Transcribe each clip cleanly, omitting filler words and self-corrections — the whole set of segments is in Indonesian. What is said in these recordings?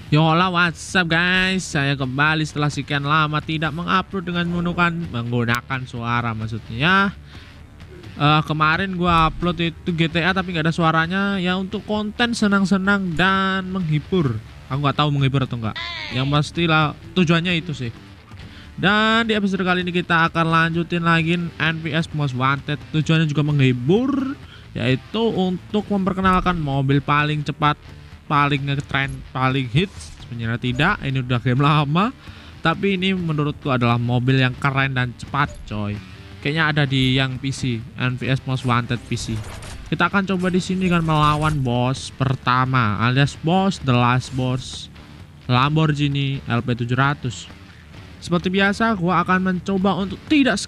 Yola, what's up guys? Saya kembali setelah sekian lama tidak mengupload dengan menggunakan suara maksudnya ya. Kemarin gua upload itu GTA tapi nggak ada suaranya ya, untuk konten senang-senang dan menghibur. Aku nggak tahu menghibur atau enggak. Yang pastilah tujuannya itu sih. Dan di episode kali ini kita akan lanjutin lagi NPS Most Wanted. Tujuannya juga menghibur, yaitu untuk memperkenalkan mobil paling cepat, paling ngetrend, paling hits. Sebenarnya tidak, ini udah game lama, tapi ini menurutku adalah mobil yang keren dan cepat coy. Kayaknya ada di yang PC, NPS Most Wanted PC. Kita akan coba di sini kan melawan bos pertama, alias bos the last boss, Lamborghini LP700. Seperti biasa, gua akan mencoba untuk tidak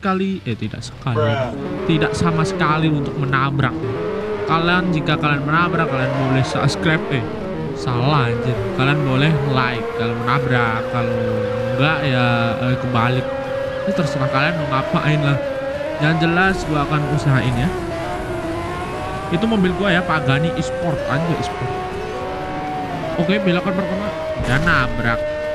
sama sekali untuk menabrak. Jika kalian menabrak, kalian boleh subscribe. Salah anjir. Kalian boleh like kalau menabrak, kalau enggak ya kebalik. Ini terserah kalian mau ngapain lah. Yang jelas gua akan usahain ya. Itu mobil gua ya, Pagani Esport, anjir Esport. Oke, belokan pertama dan nabrak.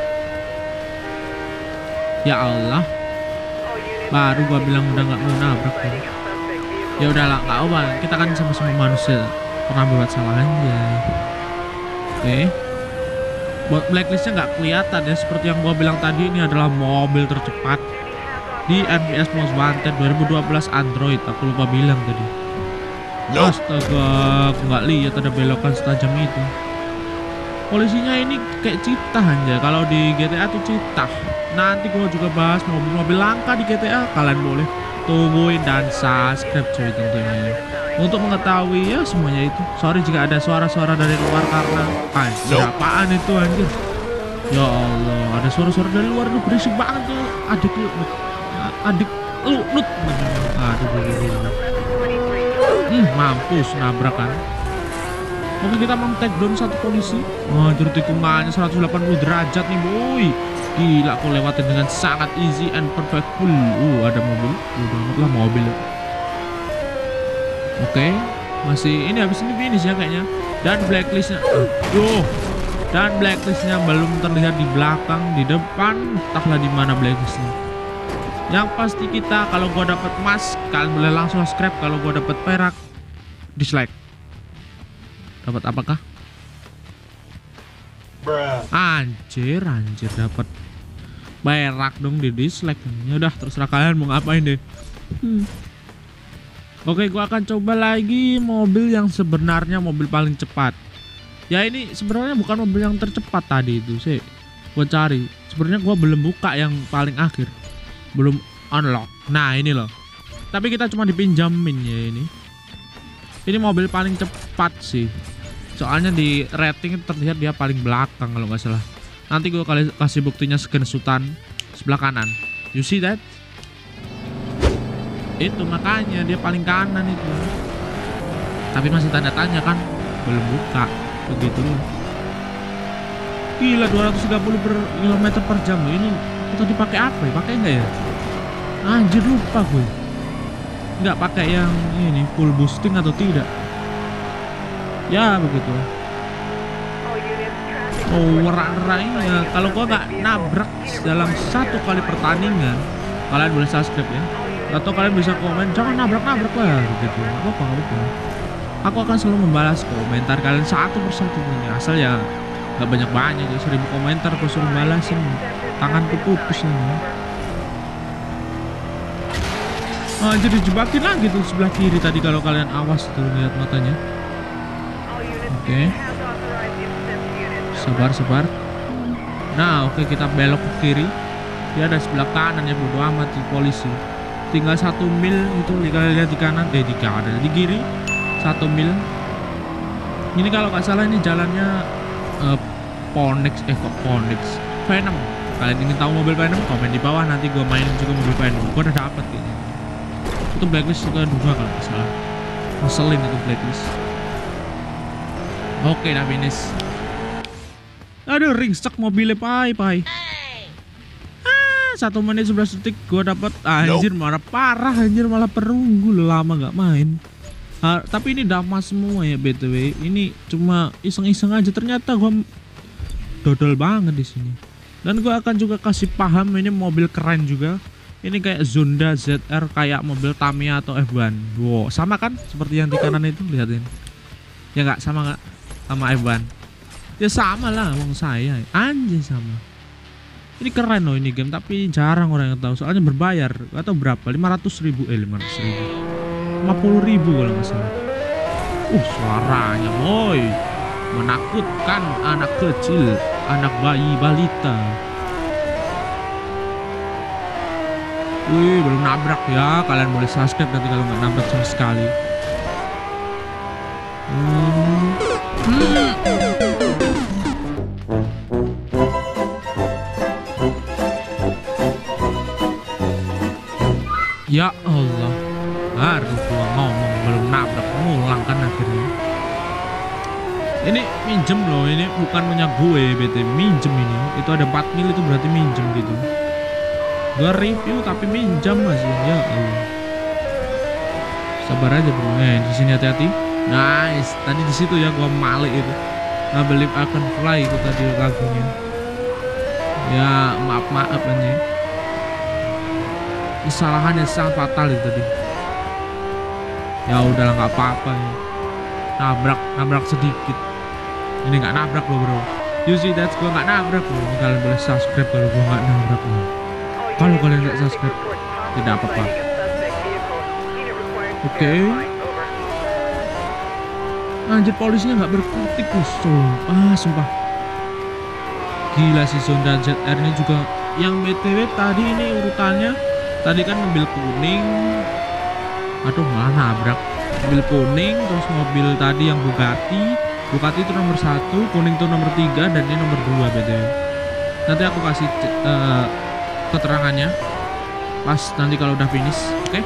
Ya Allah, baru gua bilang udah nggak mau nabrak kan. Ya udahlah, nggak apa, kita kan sama-sama manusia, pernah buat salah aja. Oke, buat blacklistnya nggak kelihatan ya, seperti yang gua bilang tadi, ini adalah mobil tercepat di NPS Most Wanted 2012 Android. Aku lupa bilang tadi. Astaga, aku nggak lihat ada belokan setajam itu. Polisinya ini kayak citah aja. Kalau di GTA tuh citah. Nanti gua juga bahas mobil-mobil langka di GTA. Kalian boleh tungguin dan subscribe cuy tentunya, untuk mengetahui ya semuanya itu. Sorry jika ada suara-suara dari luar karena anjir, apaan itu anjir. Ya Allah, ada suara-suara dari luar tuh berisik banget tuh. Adik lu nut. Mampus nabrak kan. Oke, kita mau take down satu polisi. Anjir, tikungannya 180 derajat nih boy. Gila, aku lewatin dengan sangat easy and perfectful. Ada mobil. Udah amat lah mobil. Oke, masih ini, habis ini finish ya kayaknya. Dan blacklistnya, dan blacklistnya belum terlihat di belakang, di depan, entahlah di mana blacklistnya. Yang pasti kita, kalau gua dapat emas, kalian boleh langsung subscribe. Kalau gua dapat perak, dislike. Dapat apakah? Anjir dapat perak dong, di dislike. Ya udah, terserah kalian mau ngapain deh. Oke, gua akan coba lagi mobil yang sebenarnya mobil paling cepat. Ya ini sebenarnya bukan mobil yang tercepat tadi itu sih. Gua cari. Sebenarnya gua belum buka yang paling akhir. Belum unlock. Nah, ini loh. Tapi kita cuma dipinjamin ya ini. Ini mobil paling cepat sih. Soalnya di rating terlihat dia paling belakang kalau nggak salah. Nanti gue kasih buktinya screenshotan sebelah kanan. You see that? Itu makanya dia paling kanan itu. Tapi masih tanda tanya kan, belum buka. Begitu loh. Gila, 230 km per jam loh. Ini kita dipakai apa ya? Pakai nggak ya? Anjir, lupa gue. Nggak pakai yang ini full boosting atau tidak? Ya begitu. Warna-warnanya kalau gua nggak nabrak dalam satu kali pertandingan, kalian boleh subscribe ya, atau kalian bisa komen jangan nabrak-nabrak lah gitu. Apa. Aku akan selalu membalas komentar kalian satu persatu, asal ya nggak banyak-banyak ya. 1000 komentar aku suruh balasin, tanganku putus ini. Jadi dijebakin lagi tuh sebelah kiri tadi, kalau kalian awas tuh lihat matanya. Oke. Sabar. Nah, oke, kita belok ke kiri. Dia ada sebelah kanan ya, bodo amat di polisi. Tinggal 1 mil itu, kalian lihat di kanan, di kanan, di kiri 1 mil. Ini kalau nggak salah ini jalannya Phoenix, Venom. Kalian ingin tahu mobil Venom? Komen di bawah, nanti gue mainin juga mobil Venom. Gue udah dapet kayaknya. Itu blacklist juga 2 kalau nggak salah. Ngeselin itu blacklist. Oke, udah finish. Aduh, ringsek mobilnya pai. 1 menit 11 detik gue dapat. Anjir, parah anjir, malah perunggu. Lama nggak main. Tapi ini damai semua ya BTW. Ini cuma iseng-iseng aja. Ternyata gue dodol banget di sini. Dan gue akan juga kasih paham ini mobil keren juga. Ini kayak Zonda ZR, kayak mobil Tamiya atau F1. Wow, sama kan seperti yang di kanan itu, lihatin. Ya nggak sama nggak sama F1? Ya sama lah, wong saya anjing sama. Ini keren loh ini game, tapi jarang orang yang tahu. Soalnya berbayar atau berapa? 500.000 500.000, 50.000 kalau nggak salah. Suaranya boy, menakutkan anak kecil, anak bayi balita. Wih, belum nabrak ya. Kalian boleh subscribe nanti kalau nggak nabrak sama sekali. Ya Allah, harus gua ngomong belum nabrak, ngulang kan akhirnya. Ini minjem loh, ini bukan punya gue, BT minjem ini. Itu ada 4 mil, itu berarti minjem gitu. Gue review tapi minjam masih, ya Allah. Sabar aja bro, di sini hati-hati. Nice, tadi di situ ya gua malik itu. I believe I can fly itu tadi lagunya. Ya maaf anjing. Kesalahan yang sangat fatal itu tadi. Ya udahlah nggak apa-apa ya. Nabrak sedikit. Ini nggak nabrak loh bro. You see that, gua nggak nabrak loh. Ini kalian boleh subscribe kalau gua nggak nabrak loh. Kalau kalian nggak subscribe, tidak apa-apa. Oke. Anjir, polisinya nggak berkutik loh, sumpah. Gila sih Zonda ZR ini juga. Yang BTW tadi ini urutannya, tadi kan mobil kuning. Aduh, malah nabrak. Mobil kuning, terus mobil tadi yang Bugatti itu nomor 1, kuning itu nomor 3, dan ini nomor 2 BTW. Nanti aku kasih keterangannya pas nanti kalau udah finish, oke?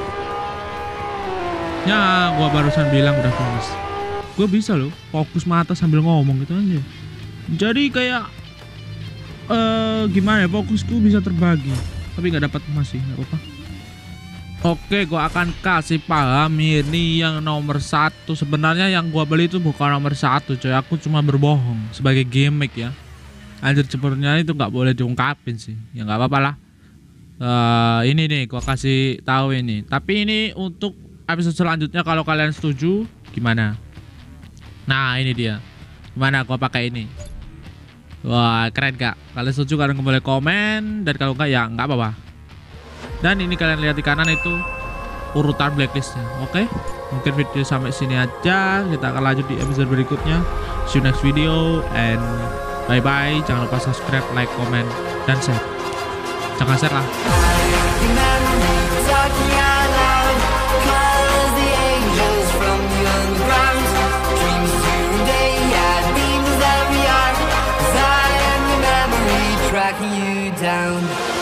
Ya, gua barusan bilang udah finish. Gue bisa loh fokus mata sambil ngomong gitu aja. Jadi kayak gimana ya, fokusku bisa terbagi. Tapi nggak dapat emas sih, nggak apa-apa. Oke, gue akan kasih paham ini yang nomor 1. Sebenarnya yang gue beli itu bukan nomor 1 coy. Aku cuma berbohong sebagai gimmick ya. Anjir, sebenarnya itu nggak boleh diungkapin sih. Ya nggak apa-apa lah. Ini nih gue kasih tahu ini. Tapi ini untuk episode selanjutnya kalau kalian setuju gimana? Nah ini dia. Gimana gua pakai ini? Wah keren gak? Kalian setuju kalian boleh komen. Dan kalau enggak ya enggak apa-apa. Dan ini kalian lihat di kanan itu urutan blacklistnya. Oke? Mungkin video sampai sini aja. Kita akan lanjut di episode berikutnya. See you next video. And bye bye. Jangan lupa subscribe, like, comment, dan share. Jangan share lah. Tracking you down.